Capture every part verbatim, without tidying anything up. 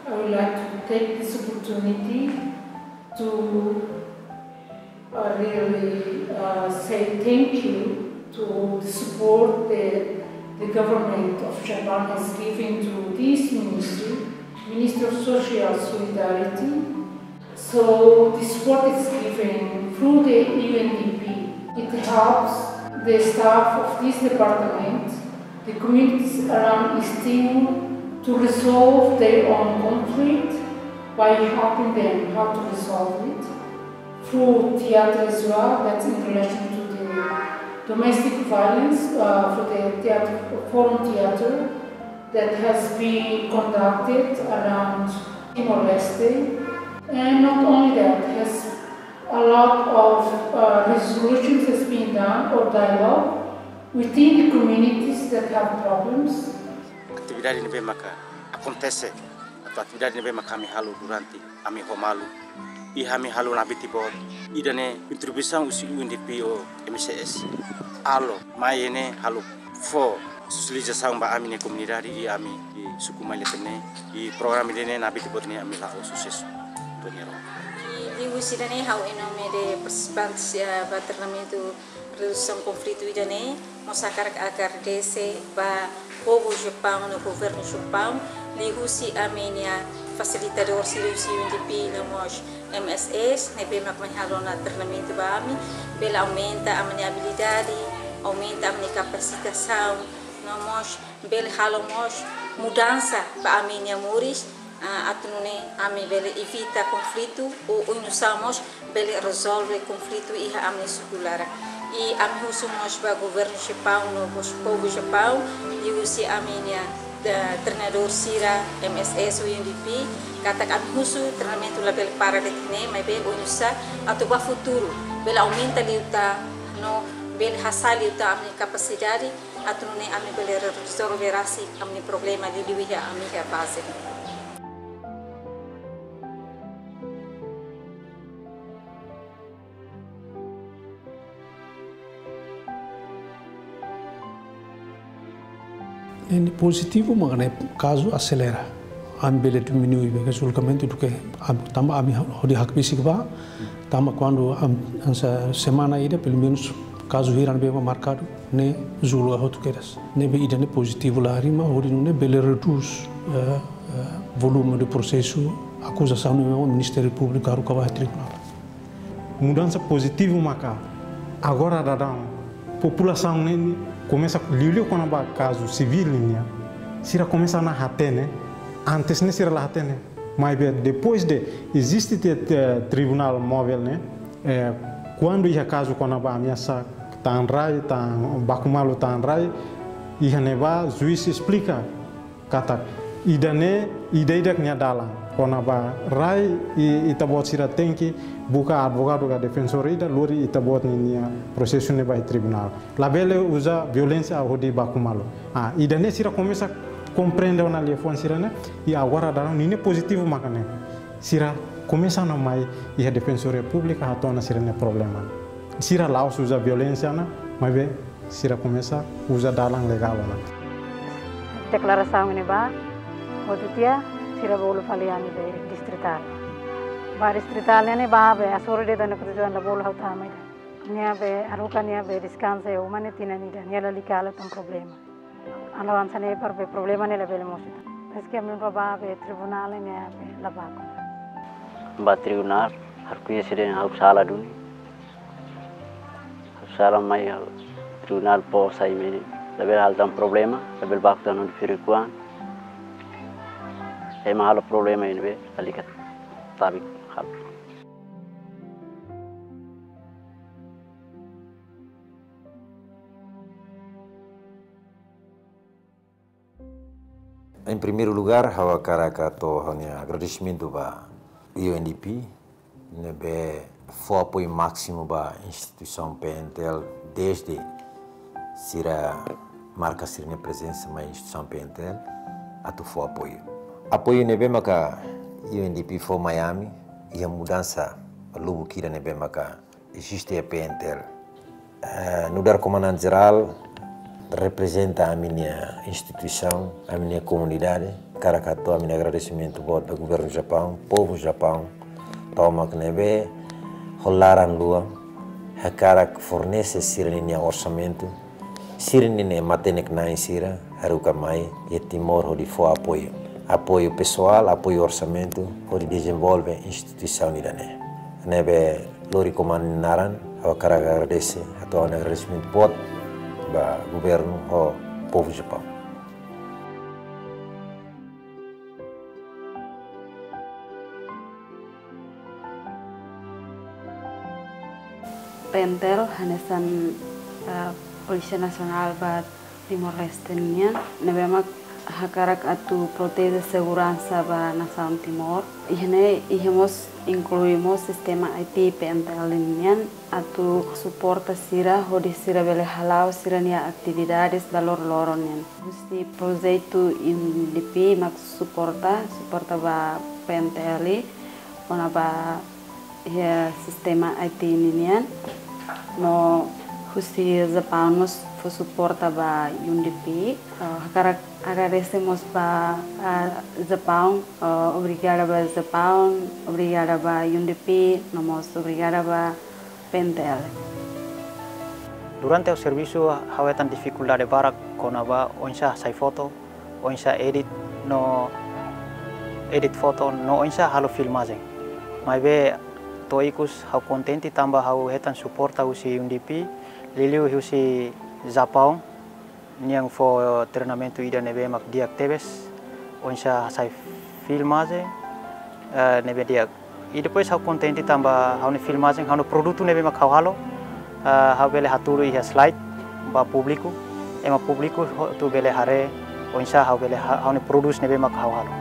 I would like to take this opportunity to uh, really uh, say thank you to the support that the government of Japan has given to this ministry, Ministry of Social Solidarity. So the support is given through the U N D P. It helps the staff of this department, the communities around East Timor, to resolve their own conflict by helping them how to resolve it through theater as well. That's in relation to the domestic violence uh, for the theater, foreign theater that has been conducted around Timor-Leste. And not only that, has a lot of uh, resolutions has been done or dialogue within the communities that have problems. Atividade nebe maka acontece atau atividade nebe maka kami halu durante kami homalu I kami halu nabi tibor idane contribuição usi U N D P o M C S alo mai ene halu fo socialização ba ami ne comunidade I ami I suku mai letene I program idene nabi tibor ne ami la sucesso do nero I usi dane hau enome de participantes ba treinamento redução conflito idane mosakar agradecer ba povo Japão no governo Japão lihusi amenia facilitador silusi U N D P na mos M S S nebe makhalo na treinamento ba ami bela aumenta a minha habilidade aumenta a minha capacitação na mos bel halo mos mudança ba aminia muris atunune ami bele evita conflito ou inusamos bele resolve conflito iha ami sukulara I ami husu mos ba governo Japão no povo Japão e usi aminia treinador sira M S S U N D P kata ami husu treinamento label para letine mai be unusa atau ba futuro bela aumenta liuta no bel hasal liuta ami capacidade atunune ami bele resolve rasi ami problema di liwiha ami ka base. Ini positivo mengenai kasus acelera, ambil diminui resultamento do que tama ami hodi hak bisik ba, tama quando essa semana ida pelo menos caso hiran bema marcado ne zulu a hotu keras, ne be ida ne positivo lá rima hodi ne bele reduz uh, uh, volume do processo acusação no Ministério Público aru kawa tribunal. Mudança positiva maka agora dadang população ne começa a liu com o caso civil né se começa na hatene antes ne se la hatene mas depois de existe o tribunal móvel né é, quando ia caso com a ameaça tan rai tan bakumalo tan rai ia neva juiz explica kata idane ideia que dala com a rai e itabot sira tem que buka advogado da defensor ida lori itabot ni processo ne vai tribunal la bele usa violência ao de bakumalo ah idane sira começa compreende ona telefone sira né e agora dá um nini positivo makane sira começa na mai e a defensor pública atona sira ne problema sira lá usa violência na mas be sira começa usa dalang legal na declaração ne ba outro dia sira bolo faliani be distrital ba distrital ne ba be asore de dana kujuan la bolo hauta mai nia be aruka nia be descanse o mane tinani da nia la likala tam problema ano ansane per be problema ne la bele mosita es que amin ba be tribunal ne be la ba ko ba tribunal har kuye sire hau sala duni sala mai tribunal po sai me la bele hal tam problema la bele ba ko non firikuan e ma hal problema ne be alikat tabi hal Em primeiro lugar, hawa karaka to hanya agradecimento ba U N D P, nebe foi apoio máximo ba instituição P N T L desde sira marca sira ne presença ma instituição P N T L atu foi apoio. Apoio nebe maka U N D P foi Miami e a mudança lubu kira nebe maka existe a P N T L. Uh, no dar comandante geral representa a minha instituição, a minha comunidade Caracato, a minha agradecimento ao governo do Japão, povo do Japão, toma que nebe, rolaram lua, a cara que fornece sirene orçamento, sirene matenek na insira, haruka mai, e Timor onde for apoio, apoio pessoal, apoio orçamento, onde desenvolve a instituição nidane. Nebe lori comando naran, a cara agradece, a tua agradecimento ao governo ao povo do Japão. Pentel hanesan uh, Polisi Nasional ba Timor Leste-nya nebemak hakarak atu protese segurança ba nação Timor. Ihne ihemos incluímos sistema I T Pentel-nya atu suporta sira hodi sira bele halau sirania atividades valor loronnya. Musti projeto in D P mak suporta suporta ba Pentel ona ba ya sistema I T nya no husi zapamos fo suporta ba U N D P hakarak agradecemos ba Japão obrigada ba Japão obrigada ba U N D P nomos obrigada ba Pentel. Durante o serviço hawetan dificuldade barak konaba onsa sai foto onsa edit no edit foto no onsa halo filmagem mas be toikus hau contente tambah hau hetan suporta usi U N D P liliu usi Japão niang fo treinamento ida nebe mak diak tebes onsa sai filmagem uh, nebe diak e depois hau contente tambah hau ne filmagem hau no produto nebe mak hau halo uh, hau bele haturu iha slide ba publiku ema publiku tu bele hare onsa hau bele hau ne produce nebe mak hau halo.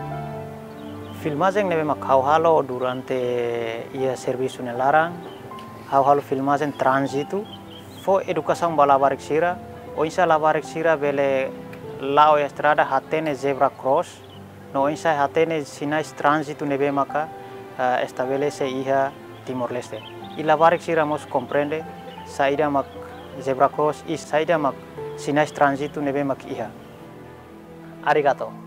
Filmagem nebe mak hau halo durante ia serviço nelarang hau halo filmagem transitu fo educação balabarik sira onsa labarik sira bele lao estrada hatene zebra cross no onsa hatene sinais transitu nebe maka uh, estabelece iha Timor Leste i labarik sira mos comprende saida mak zebra cross i saida mak sinais transitu nebe mak iha. Arigato.